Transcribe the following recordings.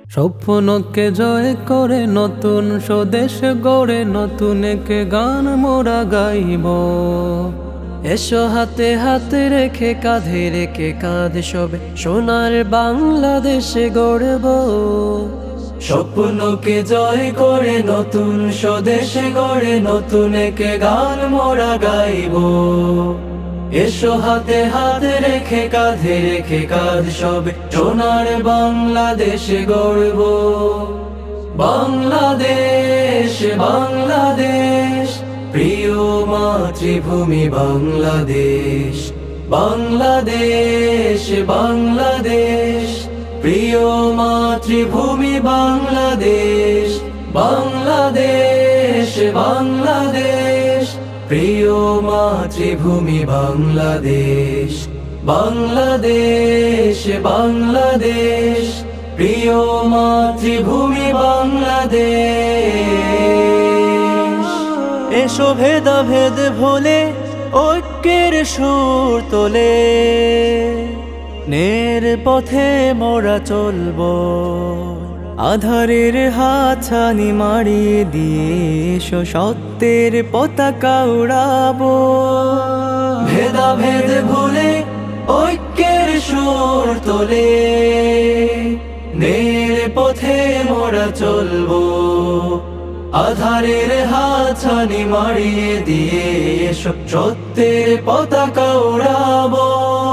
স্বপ্নকে জয় করে নতুন স্বদেশ গড়ে নতুন এক গান মোরা গাইব। এসো হাতে হাতে রেখে কাঁধে রেখে কাঁধ সবে সোনার বাংলাদেশে গড়ব। স্বপ্নকে জয় করে নতুন স্বদেশে গড়ে নতুন এক গান মোরা গাইব। এসো হাতে হাতে রেখে কাঁধে রেখে কাঁধ সবে সোনার বাংলাদেশে গড়ব। বাংলাদেশ বাংলাদেশ প্রিয় মাতৃভূমি বাংলাদেশ। বাংলাদেশ বাংলাদেশ প্রিয় মাতৃভূমি বাংলাদেশ। বাংলাদেশ বাংলাদেশ প্রিয় মাতৃভূমি বাংলাদেশ। বাংলাদেশ বাংলাদেশ প্রিয় মাতৃভূমি বাংলাদেশ। এসো ভেদাভেদ ভুলে ঐক্যের সুর তোলে, ন্যায়ের পথে মোরা চলব। আধারের হাতছানি মারিয়ে দিয়ে এসো সত্যের পতাকা উড়াবো। ভেদাভেদ ভুলে ঐক্যের সুর তোলে, ন্যায়ের পথে মোরা চলব। আধারের হাতছানি মারিয়ে দিয়ে এসো সত্যের পতাকা উড়াবো।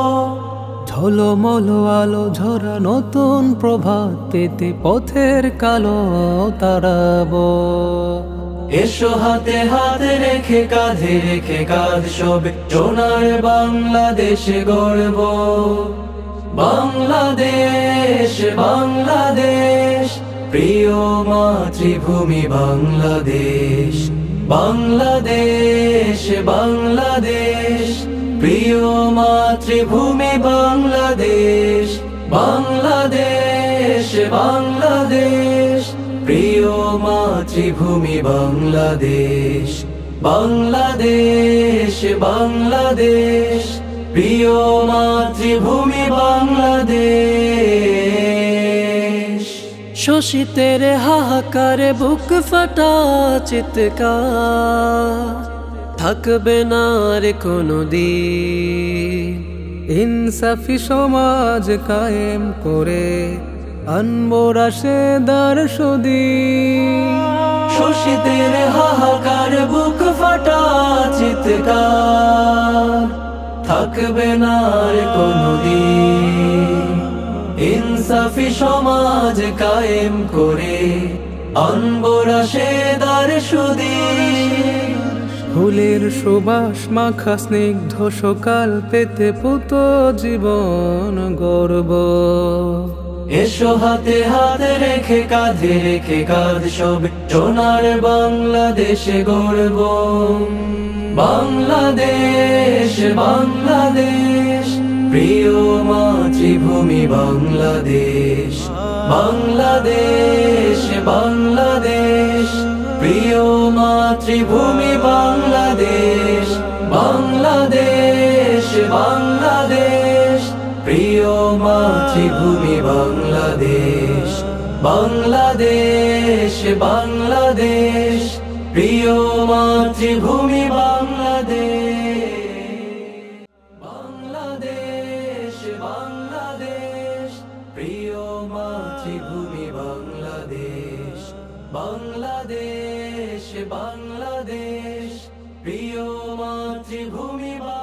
ঝলমল আলো ঝরা নতুন প্রভাত পেতে পথের কালো তাড়াবো। এসো হাতে হাতে রেখে কাঁধে রেখে কাঁধ সবে সোনার বাংলাদেশে গড়ব। বাংলাদেশ বাংলাদেশ প্রিয় মাতৃভূমি বাংলাদেশ। বাংলাদেশ বাংলাদেশ প্রিয় মাতৃভূমি বাংলাদেশ। বাংলাদেশ বাংলাদেশ প্রিয় মাতৃভূমি বাংলাদেশ। বাংলাদেশ বাংলাদেশ প্রিয় মাতৃভূমি বাংলাদেশ। শোষিতের হাহাকারে বুক ফাটা চিৎকার থাকবে না রে কোনো দিন। ইনসাফি সমাজ কায়েম করে আনবো রাশেদার সুদিন। শোষিতের হাহাকার বুক ফাটা চিৎকার থাকবে না রে কোনো দিন। ইনসাফি সমাজ কায়েম করে আনবো রাশেদার সুদিন। ফুলের সুবাস মাখা স্নিগ্ধ সকাল পেতে পুত জীবন গর্ব। এসো হাতে হাতে রেখে কাঁধে রেখে কাঁধ সবে সোনার বাংলাদেশে গড়ব। বাংলাদেশ বাংলাদেশ প্রিয় মাতৃভূমি বাংলাদেশ। বাংলাদেশ বাংলাদেশ প্রিয় মাতৃভূমি বাংলাদেশ। বাংলাদেশ বাংলাদেশ প্রিয় মাতৃভূমি বাংলাদেশ। বাংলাদেশ বাংলাদেশ প্রিয় মাতৃভূমি বাংলাদেশ। বাংলাদেশ বাংলাদেশ প্রিয় মাতৃভূমি বাংলাদেশ। বাংলাদেশ বাংলাদেশ প্রিয় মাতৃভূমি।